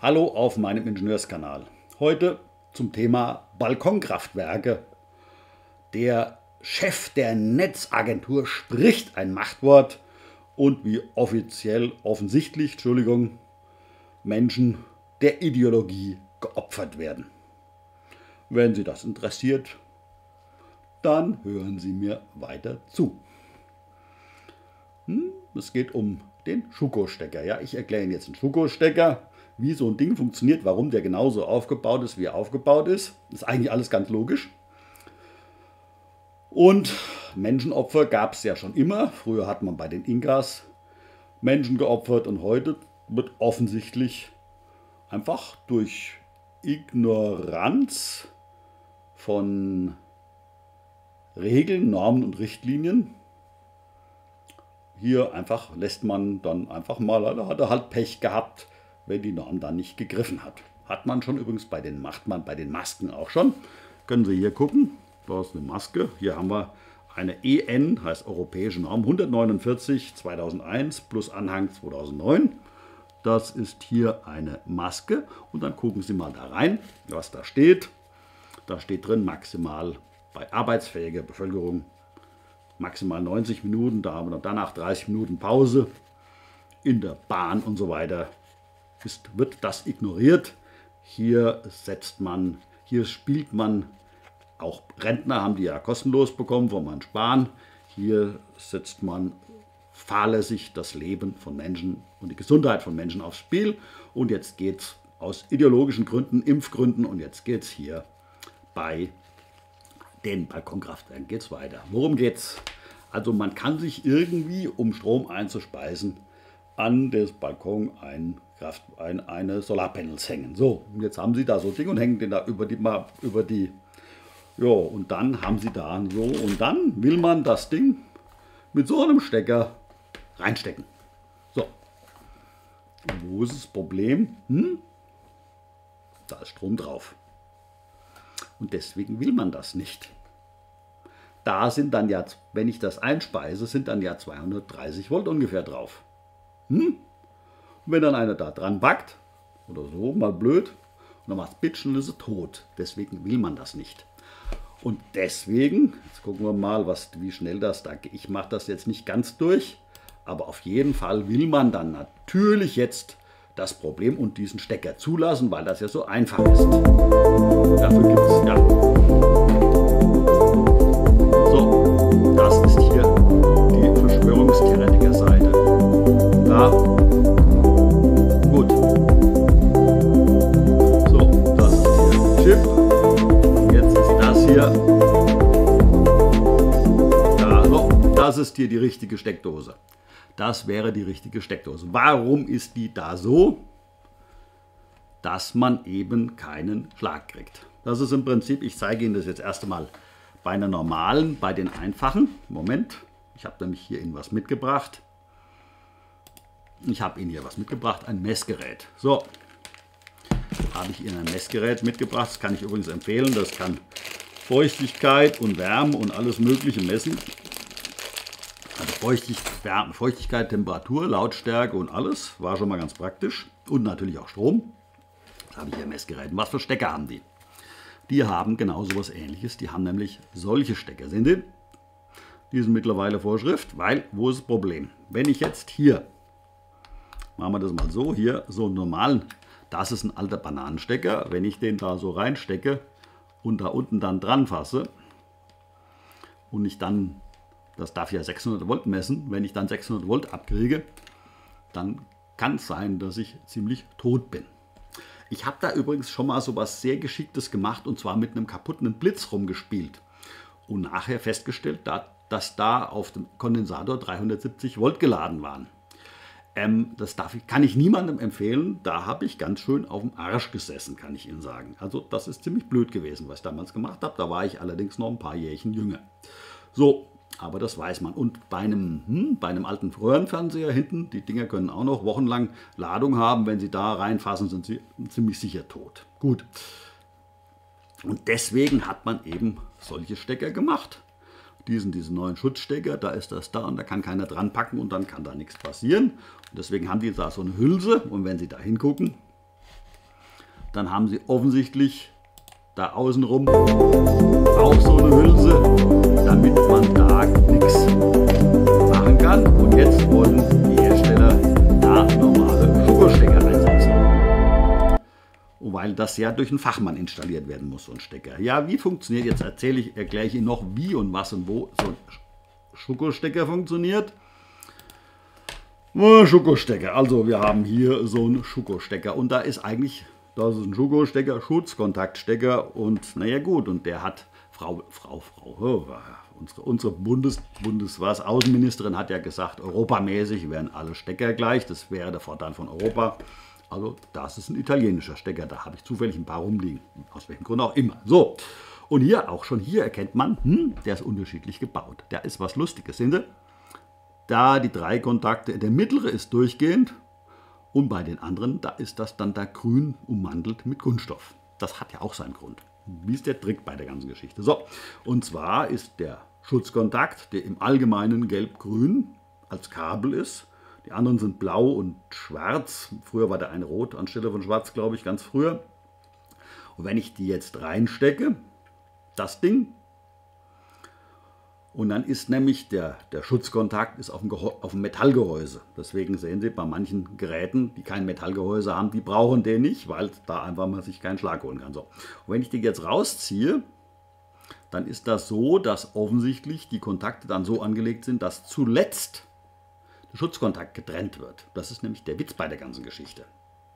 Hallo auf meinem Ingenieurskanal. Heute zum Thema Balkonkraftwerke. Der Chef der Netzagentur spricht ein Machtwort und wie offensichtlich, Menschen der Ideologie geopfert werden. Wenn Sie das interessiert, dann hören Sie mir weiter zu. Es geht um den Schuko-Stecker. Ja, ich erkläre Ihnen jetzt den Schuko-Stecker, wie so ein Ding funktioniert, warum der genauso aufgebaut ist, wie er aufgebaut ist. Ist eigentlich alles ganz logisch. Und Menschenopfer gab es ja schon immer. Früher hat man bei den Inkas Menschen geopfert und heute wird offensichtlich einfach durch Ignoranz von Regeln, Normen und Richtlinien hier einfach lässt man dann einfach mal, da hat er halt Pech gehabt, wenn die Norm dann nicht gegriffen hat. Hat man schon übrigens macht man bei den Masken auch schon. Können Sie hier gucken, da ist eine Maske. Hier haben wir eine EN, heißt Europäische Norm 149 2001 plus Anhang 2009. Das ist hier eine Maske und dann gucken Sie mal da rein, was da steht. Da steht drin maximal bei arbeitsfähiger Bevölkerung maximal 90 Minuten, da haben wir danach 30 Minuten Pause. In der Bahn und so weiter wird das ignoriert. Hier spielt man, auch Rentner haben die ja kostenlos bekommen von Herrn Spahn. Hier setzt man fahrlässig das Leben von Menschen und die Gesundheit von Menschen aufs Spiel. Und jetzt geht es aus ideologischen Gründen, Impfgründen, und jetzt geht es hier bei den Balkonkraftwerken geht's weiter. Worum geht's? Also man kann sich irgendwie, um Strom einzuspeisen, an das Balkon eine Solarpanels hängen. So, und jetzt haben Sie da so ein Ding und hängen den da über die, ja, und dann haben Sie da so, und dann will man das Ding mit so einem Stecker reinstecken. So, und wo ist das Problem? Da ist Strom drauf. Und deswegen will man das nicht. Da sind dann ja, wenn ich das einspeise, sind dann ja 230 Volt ungefähr drauf. Und wenn dann einer da dran backt, oder so, mal blöd, und dann macht es Bitschen, ist er tot. Deswegen will man das nicht. Und deswegen, jetzt gucken wir mal, wie schnell das da geht. Ich mache das jetzt nicht ganz durch, aber auf jeden Fall will man dann natürlich jetzt das Problem und diesen Stecker zulassen, weil das ja so einfach ist. Dafür gibt es, ja. So, das ist hier die Verschwörungstheoretiker-Seite. Da. Gut. So, das ist hier Chip. Jetzt ist das hier. Da, so, das ist hier die richtige Steckdose. Das wäre die richtige Steckdose. Warum ist die da so? Dass man eben keinen Schlag kriegt. Das ist im Prinzip, ich zeige Ihnen das jetzt erst einmal bei einer normalen, bei den einfachen. Moment, ich habe nämlich hier Ihnen was mitgebracht. Ich habe Ihnen hier was mitgebracht, ein Messgerät. So, habe ich Ihnen ein Messgerät mitgebracht. Das kann ich übrigens empfehlen. Das kann Feuchtigkeit und Wärme und alles Mögliche messen. Also Feuchtigkeit, Temperatur, Lautstärke und alles. War schon mal ganz praktisch. Und natürlich auch Strom. Da habe ich hier Messgeräte. Was für Stecker haben die? Die haben genau so was Ähnliches. Die haben nämlich solche Stecker. Sehen Sie? Die sind mittlerweile Vorschrift, weil, wo ist das Problem? Wenn ich jetzt hier, machen wir das mal so, hier so einen normalen, das ist ein alter Bananenstecker. Wenn ich den da so reinstecke und da unten dann dran fasse und ich dann, das darf ja 600 Volt messen, wenn ich dann 600 Volt abkriege, dann kann es sein, dass ich ziemlich tot bin. Ich habe da übrigens schon mal so was sehr Geschicktes gemacht, und zwar mit einem kaputten Blitz rumgespielt und nachher festgestellt, dass da auf dem Kondensator 370 Volt geladen waren. Kann ich niemandem empfehlen. Da habe ich ganz schön auf dem Arsch gesessen, kann ich Ihnen sagen. Also das ist ziemlich blöd gewesen, was ich damals gemacht habe. Da war ich allerdings noch ein paar Jährchen jünger. So, aber das weiß man. Und bei einem alten Röhrenfernseher hinten, die Dinger können auch noch wochenlang Ladung haben. Wenn Sie da reinfassen, sind Sie ziemlich sicher tot. Gut. Und deswegen hat man eben solche Stecker gemacht. Diese neuen Schutzstecker, da ist das da und da kann keiner dran packen und dann kann da nichts passieren. Und deswegen haben die da so eine Hülse, und wenn Sie da hingucken, dann haben Sie offensichtlich da außenrum auch so eine Hülse, damit man da nichts machen kann. Und jetzt wollen die Hersteller da normale Schokostecker einsetzen. Und weil das ja durch einen Fachmann installiert werden muss, so ein Stecker. Ja, wie funktioniert, jetzt erkläre ich Ihnen noch, wie und was und wo so ein Schokostecker funktioniert. Schokostecker, also wir haben hier so einen Schokostecker und da ist eigentlich, das ist ein Schokostecker, Schutzkontaktstecker und naja gut, und der hat unsere Außenministerin hat ja gesagt, europamäßig wären alle Stecker gleich, das wäre der Vorteil von Europa. Also das ist ein italienischer Stecker, da habe ich zufällig ein paar rumliegen, aus welchem Grund auch immer. So, und hier, auch schon hier erkennt man, der ist unterschiedlich gebaut. Der ist was Lustiges, sehen Sie? Da die 3 Kontakte, der mittlere ist durchgehend und bei den anderen, da ist das dann da grün ummantelt mit Kunststoff. Das hat ja auch seinen Grund. Wie ist der Trick bei der ganzen Geschichte? So, und zwar ist der Schutzkontakt, der im Allgemeinen gelb-grün als Kabel ist. Die anderen sind blau und schwarz. Früher war der eine rot anstelle von schwarz, glaube ich, ganz früher. Und wenn ich die jetzt reinstecke, das Ding, und dann ist nämlich der Schutzkontakt ist auf dem Metallgehäuse. Deswegen sehen Sie, bei manchen Geräten, die kein Metallgehäuse haben, die brauchen den nicht, weil da einfach man sich keinen Schlag holen kann. So. Und wenn ich den jetzt rausziehe, dann ist das so, dass offensichtlich die Kontakte dann so angelegt sind, dass zuletzt der Schutzkontakt getrennt wird. Das ist nämlich der Witz bei der ganzen Geschichte.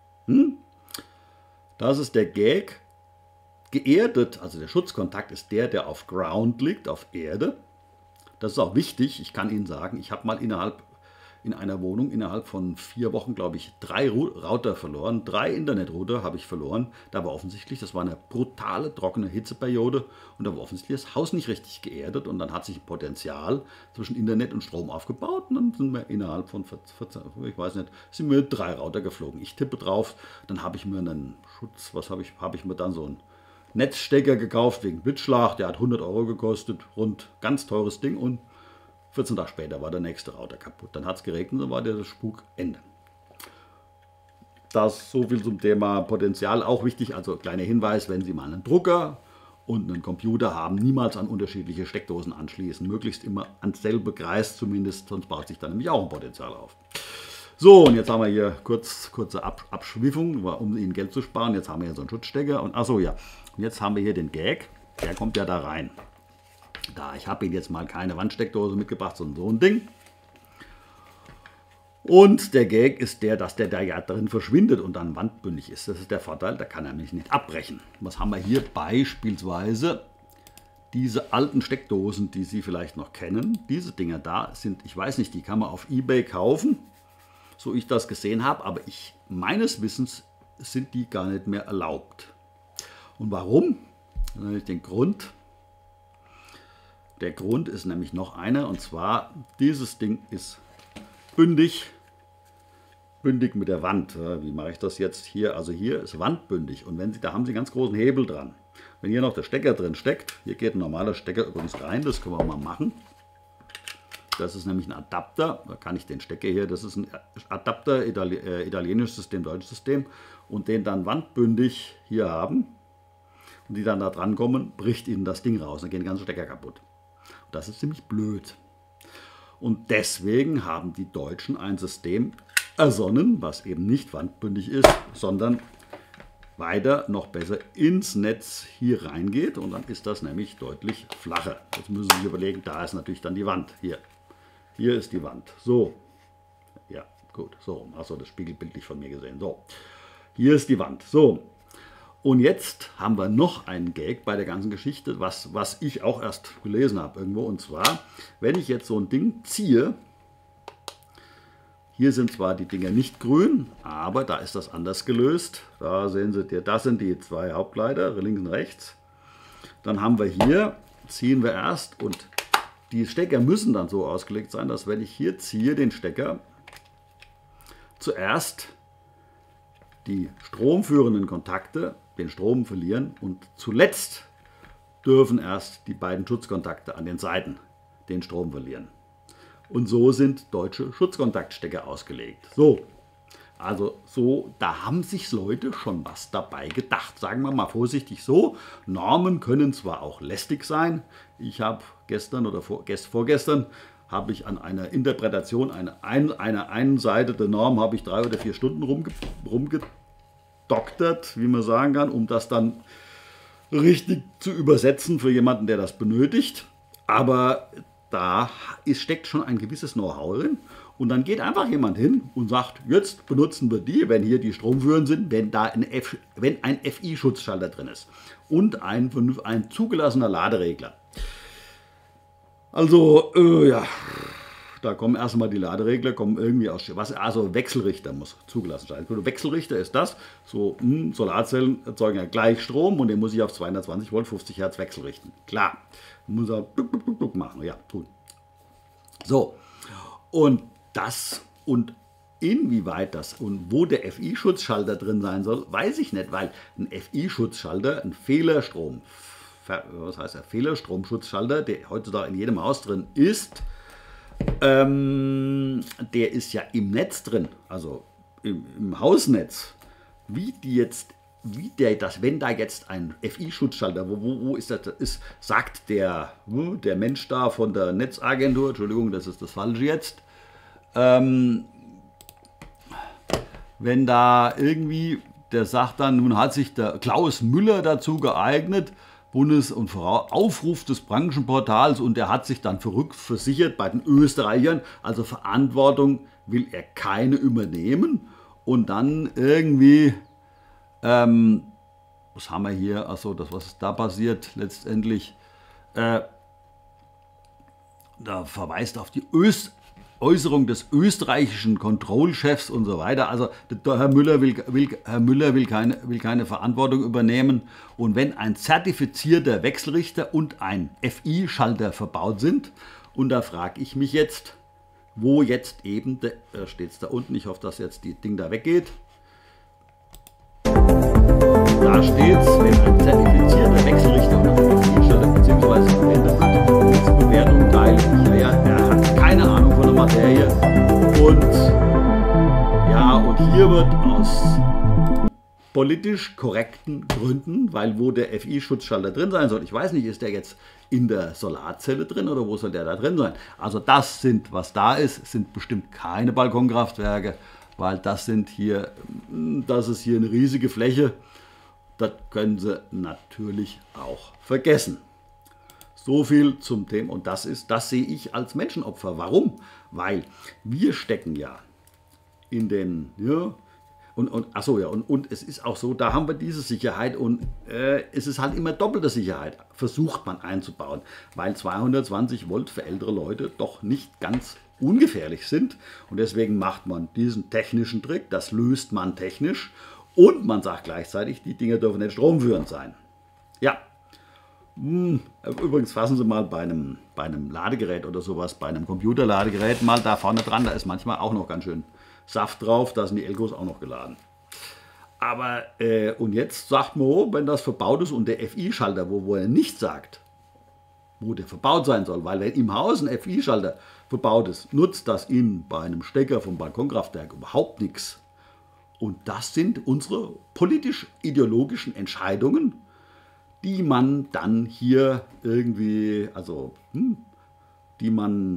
Das ist der Gag. Geerdet, also der Schutzkontakt ist der auf Ground liegt, auf Erde. Das ist auch wichtig. Ich kann Ihnen sagen, ich habe mal in einer Wohnung innerhalb von 4 Wochen, glaube ich, 3 Router verloren. 3 Internetrouter habe ich verloren. Da war offensichtlich, das war eine brutale, trockene Hitzeperiode und da war offensichtlich das Haus nicht richtig geerdet und dann hat sich ein Potenzial zwischen Internet und Strom aufgebaut und dann sind wir innerhalb von 14, ich weiß nicht, sind wir 3 Router geflogen. Ich tippe drauf, dann habe ich mir einen Schutz, habe ich mir dann so einen Netzstecker gekauft wegen Blitzschlag, der hat 100 € gekostet, rund ganz teures Ding und 14 Tage später war der nächste Router kaputt. Dann hat es geregnet, dann war der Spuk Ende. Das so viel zum Thema Potenzial, auch wichtig, also kleiner Hinweis, wenn Sie mal einen Drucker und einen Computer haben, niemals an unterschiedliche Steckdosen anschließen, möglichst immer ans selbe Kreis zumindest, sonst baut sich dann nämlich auch ein Potenzial auf. So, und jetzt haben wir hier kurze Abschwiffung, um Ihnen Geld zu sparen. Jetzt haben wir hier so einen Schutzstecker und achso, ja. Und jetzt haben wir hier den Gag, der kommt ja da rein. Ich habe Ihnen jetzt mal keine Wandsteckdose mitgebracht, sondern so ein Ding. Und der Gag ist der, dass der da ja drin verschwindet und dann wandbündig ist. Das ist der Vorteil, da kann er nämlich nicht abbrechen. Was haben wir hier? Beispielsweise diese alten Steckdosen, die Sie vielleicht noch kennen. Diese Dinger da sind, ich weiß nicht, die kann man auf eBay kaufen, so ich das gesehen habe, aber meines Wissens sind die gar nicht mehr erlaubt. Und warum? Den Grund. Der Grund ist nämlich noch einer, und zwar, dieses Ding ist bündig mit der Wand. Wie mache ich das jetzt hier? Also hier ist wandbündig und da haben Sie einen ganz großen Hebel dran. Wenn hier noch der Stecker drin steckt, hier geht ein normaler Stecker übrigens rein, das können wir mal machen. Das ist nämlich ein Adapter, da kann ich den Stecker hier, das ist ein Adapter, italienisches System, deutsches System, und den dann wandbündig hier haben und die dann da dran kommen, bricht Ihnen das Ding raus, dann gehen die ganzen Stecker kaputt. Und das ist ziemlich blöd. Und deswegen haben die Deutschen ein System ersonnen, was eben nicht wandbündig ist, sondern weiter noch besser ins Netz hier reingeht und dann ist das nämlich deutlich flacher. Jetzt müssen Sie sich überlegen, da ist natürlich dann die Wand. Hier ist die Wand. So, ja, gut, so, achso, das spiegelbildlich von mir gesehen. So, hier ist die Wand. So, und jetzt haben wir noch einen Gag bei der ganzen Geschichte, was ich auch erst gelesen habe irgendwo. Und zwar, wenn ich jetzt so ein Ding ziehe, hier sind zwar die Dinger nicht grün, aber da ist das anders gelöst. Da sehen Sie, das sind die 2 Hauptleiter, links und rechts. Dann haben wir hier, ziehen wir erst und die Stecker müssen dann so ausgelegt sein, dass wenn ich hier ziehe, den Stecker, zuerst die stromführenden Kontakte den Strom verlieren und zuletzt dürfen erst die beiden Schutzkontakte an den Seiten den Strom verlieren. Und so sind deutsche Schutzkontaktstecker ausgelegt. So, Also so, da haben sich Leute schon was dabei gedacht. Sagen wir mal vorsichtig so, Normen können zwar auch lästig sein. Ich habe gestern oder vorgestern habe ich an einer Interpretation einer einen Seite der Norm habe ich 3 oder 4 Stunden rumgedoktert, wie man sagen kann, um das dann richtig zu übersetzen für jemanden, der das benötigt. Aber da steckt schon ein gewisses Know-how drin. Und dann geht einfach jemand hin und sagt, jetzt benutzen wir die, wenn hier die Stromführen sind, wenn ein FI-Schutzschalter drin ist und ein zugelassener Laderegler. Also, ja, da kommen erstmal die Laderegler, kommen irgendwie aus, also Wechselrichter muss zugelassen sein. Wechselrichter ist das, so Solarzellen erzeugen ja gleich Strom und den muss ich auf 220 Volt 50 Hertz wechselrichten. Klar, muss er machen, ja, gut. So, und das und inwieweit das und wo der FI-Schutzschalter drin sein soll, weiß ich nicht, weil ein FI-Schutzschalter, ein Fehlerstromschutzschalter, der heutzutage in jedem Haus drin ist, der ist ja im Netz drin, also im Hausnetz. Wenn da jetzt ein FI-Schutzschalter, wo ist das, sagt der Mensch da von der Netzagentur, Entschuldigung, das ist das Falsche jetzt, wenn da irgendwie, der sagt dann, nun hat sich der Klaus Müller dazu geeignet, und Aufruf des Branchenportals, und er hat sich dann verrückt versichert bei den Österreichern, also Verantwortung will er keine übernehmen und dann irgendwie, was haben wir hier, also das, was ist da passiert letztendlich, da verweist auf die Äußerung des österreichischen Kontrollchefs und so weiter. Also der Herr Müller will keine Verantwortung übernehmen. Und wenn ein zertifizierter Wechselrichter und ein FI-Schalter verbaut sind, und da frage ich mich jetzt, wo jetzt eben, steht es da unten, ich hoffe, dass jetzt die Ding da weggeht. Da steht es, wenn ein zertifizierter Wechselrichter und ein FI-Schalter, beziehungsweise wenn das Bewertung teilt, er hat keine Ahnung von der Materie und hier wird aus politisch korrekten Gründen, weil wo der FI-Schutzschalter drin sein soll, ich weiß nicht, ist der jetzt in der Solarzelle drin oder wo soll der da drin sein? Also was da ist, sind bestimmt keine Balkonkraftwerke, weil das ist hier eine riesige Fläche, das können Sie natürlich auch vergessen. So viel zum Thema, und das sehe ich als Menschenopfer. Warum? Weil wir stecken ja in den, und es ist auch so, da haben wir diese Sicherheit und es ist halt immer doppelte Sicherheit, versucht man einzubauen, weil 220 Volt für ältere Leute doch nicht ganz ungefährlich sind und deswegen macht man diesen technischen Trick, das löst man technisch und man sagt gleichzeitig, die Dinge dürfen nicht stromführend sein. Ja. Übrigens fassen Sie mal bei einem Ladegerät oder sowas, bei einem Computerladegerät mal da vorne dran, da ist manchmal auch noch ganz schön Saft drauf, da sind die Elkos auch noch geladen. Aber, und jetzt sagt man, wenn das verbaut ist und der FI-Schalter, wo er nicht sagt, wo der verbaut sein soll, weil wenn im Haus ein FI-Schalter verbaut ist, nutzt das Ihnen bei einem Stecker vom Balkonkraftwerk überhaupt nichts. Und das sind unsere politisch-ideologischen Entscheidungen, die man dann hier irgendwie, also die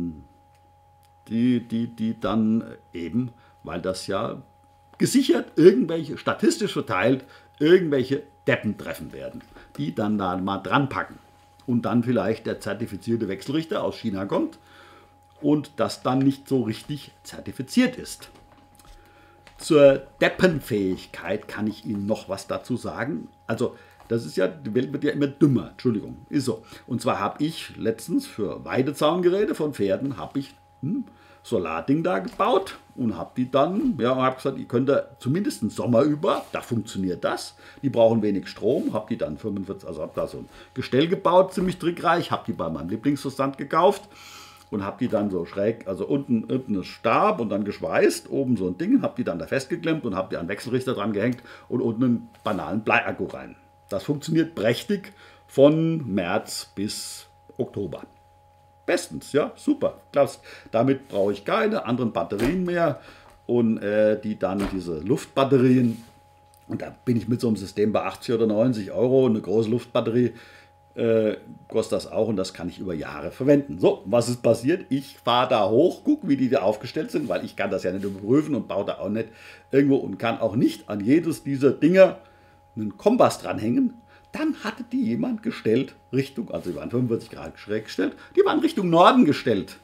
dann eben, weil das ja gesichert irgendwelche, statistisch verteilt, irgendwelche Deppen treffen werden, die dann da mal dran packen und dann vielleicht der zertifizierte Wechselrichter aus China kommt und das dann nicht so richtig zertifiziert ist. Zur Deppenfähigkeit kann ich Ihnen noch was dazu sagen. Also das ist ja, die Welt wird ja immer dümmer, Entschuldigung, ist so. Und zwar habe ich letztens für Weidezaungeräte von Pferden, habe ich ein Solarding da gebaut und habe die dann, habe gesagt, ihr könnt da zumindest den Sommer über, da funktioniert das. Die brauchen wenig Strom, habe die dann 45, also habe da so ein Gestell gebaut, ziemlich trickreich, habe die bei meinem Lieblingsversand gekauft und habe die dann so schräg, also unten ein Stab und dann geschweißt, oben so ein Ding, habe die dann da festgeklemmt und habe die an den Wechselrichter dran gehängt und unten einen banalen Bleiakku rein. Das funktioniert prächtig von März bis Oktober. Bestens, ja, super, klasse. Damit brauche ich keine anderen Batterien mehr und die dann diese Luftbatterien, und da bin ich mit so einem System bei 80 oder 90 Euro, eine große Luftbatterie kostet das auch, und das kann ich über Jahre verwenden. So, was ist passiert? Ich fahre da hoch, gucke, wie die da aufgestellt sind, weil ich kann das ja nicht überprüfen und baue da auch nicht irgendwo und kann auch nicht an jedes dieser Dinger einen Kompass dranhängen. Dann hatte die jemand gestellt, Richtung, also die waren 45 Grad schräg gestellt, die waren Richtung Norden gestellt.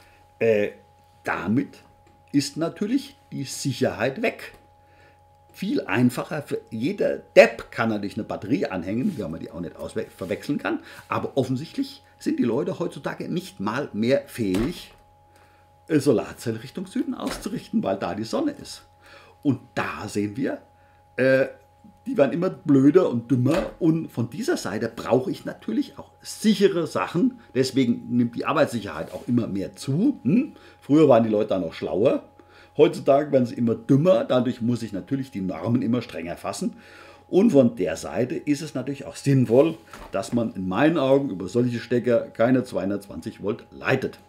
Damit ist natürlich die Sicherheit weg. Viel einfacher, für jeder Depp kann natürlich eine Batterie anhängen, weil man die auch nicht verwechseln kann. Aber offensichtlich sind die Leute heutzutage nicht mal mehr fähig, Solarzelle Richtung Süden auszurichten, weil da die Sonne ist. Und da sehen wir, die werden immer blöder und dümmer. Und von dieser Seite brauche ich natürlich auch sichere Sachen. Deswegen nimmt die Arbeitssicherheit auch immer mehr zu. Früher waren die Leute da noch schlauer. Heutzutage werden sie immer dümmer, dadurch muss ich natürlich die Normen immer strenger fassen. Und von der Seite ist es natürlich auch sinnvoll, dass man in meinen Augen über solche Stecker keine 220 Volt leitet.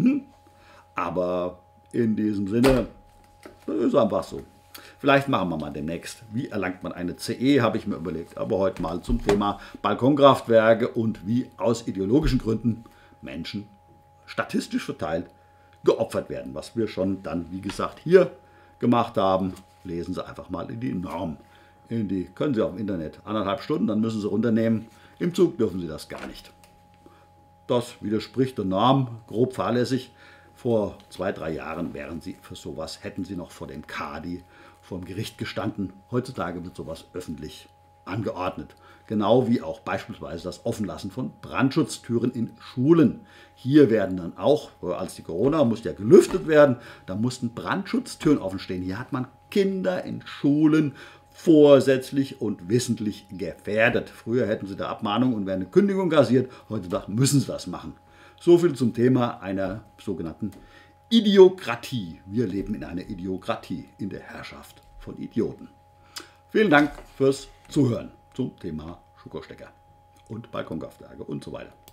Aber in diesem Sinne, das ist einfach so. Vielleicht machen wir mal demnächst, wie erlangt man eine CE, habe ich mir überlegt. Aber heute mal zum Thema Balkonkraftwerke und wie aus ideologischen Gründen Menschen statistisch verteilt geopfert werden, was wir schon dann, wie gesagt, hier gemacht haben. Lesen Sie einfach mal in die Norm. Können Sie auch im Internet 1,5 Stunden, dann müssen Sie runternehmen. Im Zug dürfen Sie das gar nicht. Das widerspricht der Norm, grob fahrlässig. Vor 2, 3 Jahren wären Sie für sowas, hätten Sie noch vor dem Kadi, vor dem Gericht gestanden. Heutzutage wird sowas öffentlich angeordnet. Genau wie auch beispielsweise das Offenlassen von Brandschutztüren in Schulen. Hier werden dann auch, als die Corona musste ja gelüftet werden, da mussten Brandschutztüren offen stehen. Hier hat man Kinder in Schulen vorsätzlich und wissentlich gefährdet. Früher hätten sie da Abmahnung und wären eine Kündigung kassiert. Heutzutage müssen sie das machen. So viel zum Thema einer sogenannten Idiokratie. Wir leben in einer Idiokratie, in der Herrschaft von Idioten. Vielen Dank fürs Zuhören zum Thema Schuko-Stecker und Balkonkraftwerke und so weiter.